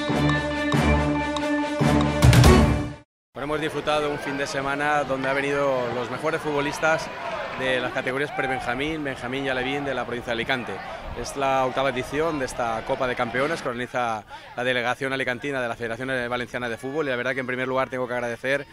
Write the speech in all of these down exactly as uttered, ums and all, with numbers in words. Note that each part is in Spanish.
Bueno, hemos disfrutado un fin de semana donde han venido los mejores futbolistas de las categorías pre-Benjamín, Benjamín y Alevín de la provincia de Alicante. Es la octava edición de esta Copa de Campeones que organiza la delegación alicantina de la Federación Valenciana de Fútbol, y la verdad que en primer lugar tengo que agradecer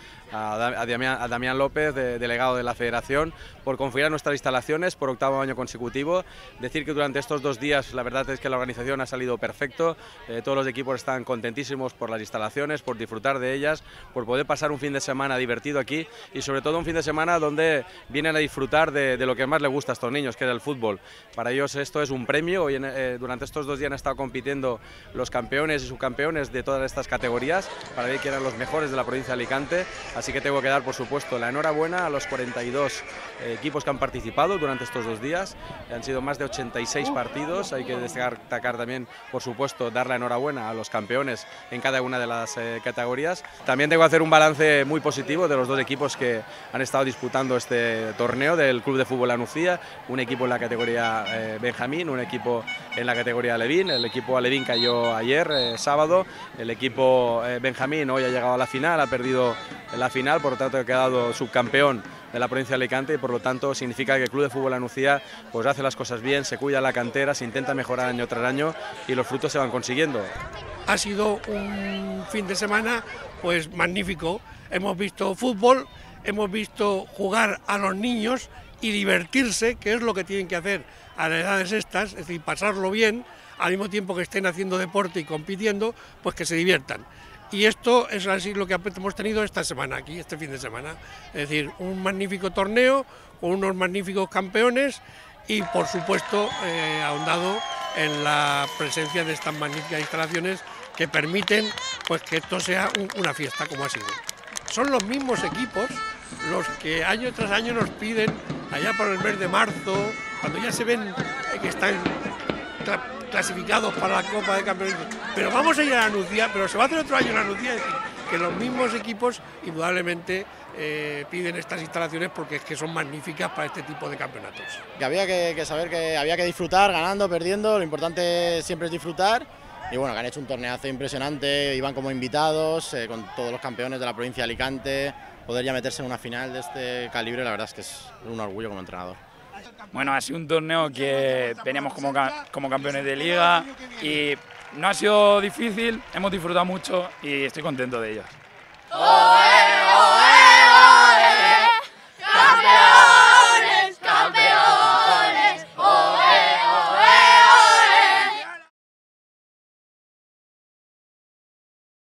a Damián, a Damián López, de, delegado de la Federación, por confiar en nuestras instalaciones por octavo año consecutivo. Decir que durante estos dos días la verdad es que la organización ha salido perfecto, eh, todos los equipos están contentísimos por las instalaciones, por disfrutar de ellas, por poder pasar un fin de semana divertido aquí y sobre todo un fin de semana donde vienen a disfrutar de, de lo que más les gusta a estos niños, que es el fútbol. Para ellos esto es un premio. Hoy en, eh, durante estos dos días han estado compitiendo los campeones y subcampeones de todas estas categorías para ver quién eran los mejores de la provincia de Alicante, así que tengo que dar por supuesto la enhorabuena a los cuarenta y dos eh, equipos que han participado durante estos dos días. Han sido más de ochenta y seis partidos. Hay que destacar también por supuesto dar la enhorabuena a los campeones en cada una de las eh, categorías. También tengo que hacer un balance muy positivo de los dos equipos que han estado disputando este torneo del Club de Fútbol La Nucía, un equipo en la categoría eh, Benjamín, un equipo en la categoría Alevín. El equipo Alevín cayó ayer, eh, sábado, el equipo eh, Benjamín hoy ha llegado a la final, ha perdido la final, por lo tanto ha quedado subcampeón de la provincia de Alicante y por lo tanto significa que el Club de Fútbol La Nucía pues hace las cosas bien, se cuida la cantera, se intenta mejorar año tras año y los frutos se van consiguiendo. Ha sido un fin de semana pues magnífico, hemos visto fútbol, hemos visto jugar a los niños y divertirse, que es lo que tienen que hacer a las edades estas, es decir, pasarlo bien, al mismo tiempo que estén haciendo deporte y compitiendo, pues que se diviertan. Y esto es así lo que hemos tenido esta semana aquí, este fin de semana. Es decir, un magnífico torneo, con unos magníficos campeones y por supuesto eh, ahondado en la presencia de estas magníficas instalaciones que permiten pues que esto sea un, una fiesta como ha sido. Son los mismos equipos los que año tras año nos piden, allá por el mes de marzo, cuando ya se ven que están clasificados para la Copa de Campeones, pero vamos a ir a la Nucía, pero se va a hacer otro año en la Nucía, es decir, que los mismos equipos indudablemente eh, piden estas instalaciones porque es que son magníficas para este tipo de campeonatos. Que había que, que saber que había que disfrutar, ganando, perdiendo, lo importante siempre es disfrutar. Y bueno, que han hecho un torneazo impresionante, iban como invitados, eh, con todos los campeones de la provincia de Alicante, poder ya meterse en una final de este calibre, la verdad es que es un orgullo como entrenador. Bueno, ha sido un torneo que veníamos como, como campeones de liga y no ha sido difícil, hemos disfrutado mucho y estoy contento de ello.